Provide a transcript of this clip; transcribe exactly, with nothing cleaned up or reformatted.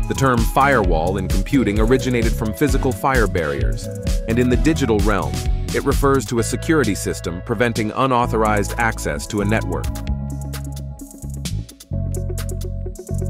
The term firewall in computing originated from physical fire barriers, and in the digital realm, it refers to a security system preventing unauthorized access to a network.